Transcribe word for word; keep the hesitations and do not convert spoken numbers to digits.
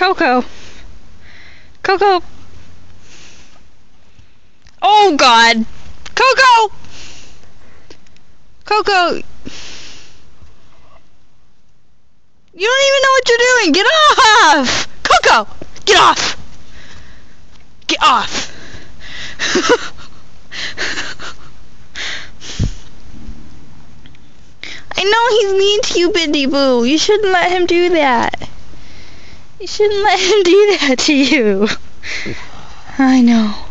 Coco. Coco. Oh God. Coco. Coco. You don't even know what you're doing. Get off. Coco. Get off. Get off. I know he's mean to you, Biddy Boo. You shouldn't let him do that. You shouldn't let him do that to you. I know.